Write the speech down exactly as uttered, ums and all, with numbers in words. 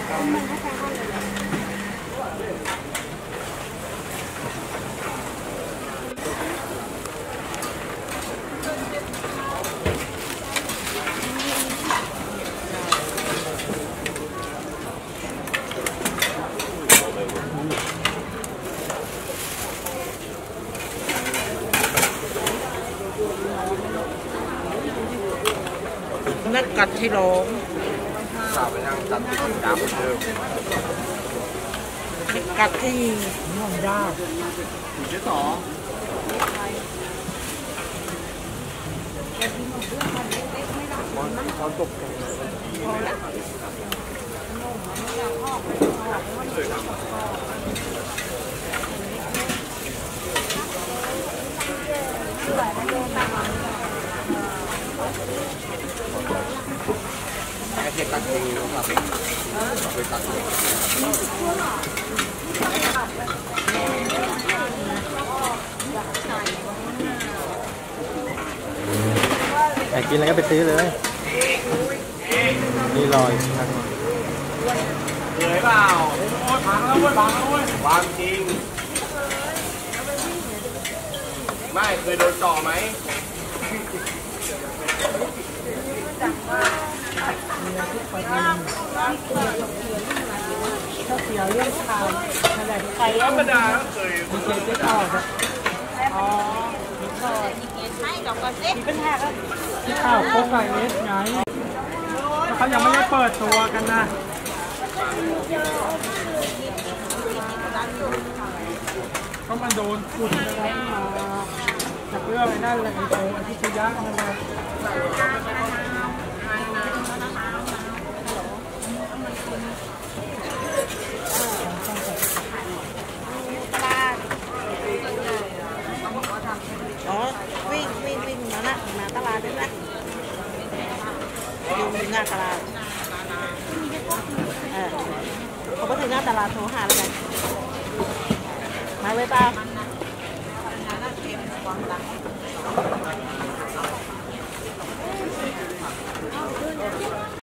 นักกัดที่ร้องสาวไปนั่งตัดติดดำเดิมนักกัดที่น่องยากถึงจะต่อพอตกพอแล้วไอ้เด็กตัดเองครับไปตัดเองอยากกินอะไรก็ไปซื้อเลยนี่ลอยครับเหนื่อยเปล่าโอ้ยพังแล้วเว้ยพังแล้วเว้ยความจริงไม่เคยโดนจ่อไหมถ้าเสียเรื่องข่าวอะไรใครธรรมดาเคยมีเกณฑ์จะต่อครับอ๋อมีต่อให้กับกระเซ็มีปัญหาครับที่ข่าวโคกไก่เอสไงเขายังไม่ได้เปิดตัวกันนะก็มันโดนฝุ่นอะไรมาจากเรื่องไอ้นั่นแหละไอ้โตไอ้ที่ชี้ยักษ์นั่นแหละอ๋อวิ่งวิ่งวิ่งมาละมาตลาดด้วยนะอยู่หน้าตลาดเออเขาไปถึงหน้าตลาดโทรหาแล้วกันมาเลยป้า